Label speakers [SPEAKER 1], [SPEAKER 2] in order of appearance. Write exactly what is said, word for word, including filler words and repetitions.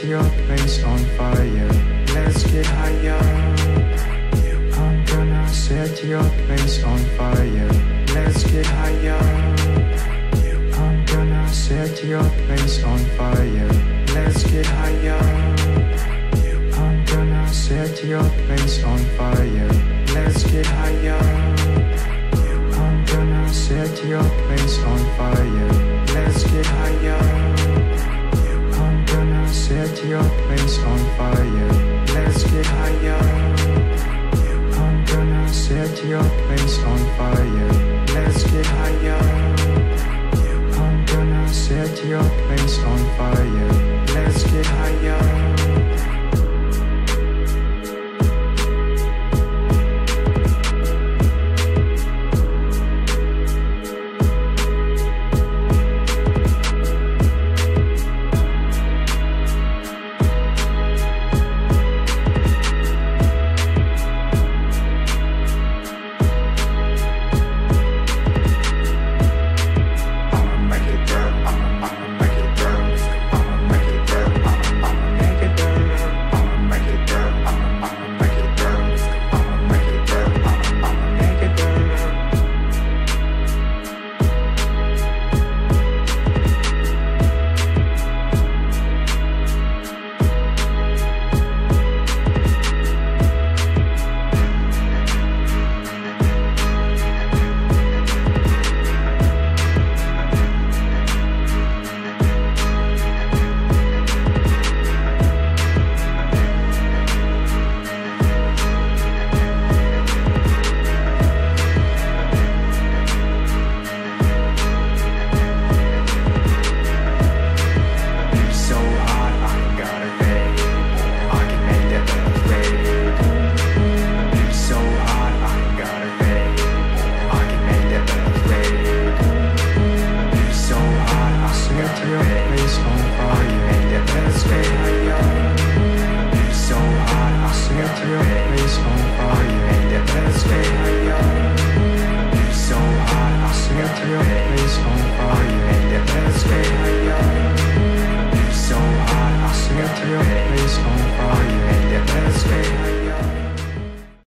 [SPEAKER 1] your place on fire. Let's get higher. I'm gonna set your place on fire. Let's get higher. I'm gonna set your place on fire. Let's get higher. I'm gonna set your place on fire. Let's get higher. I'm gonna set your place on fire. Let's get higher. I'm gonna set your place on fire. Let's get higher. I'm gonna set your place on fire. Let's get higher. I'm gonna set your place on fire. Let's get higher. Your place on fire.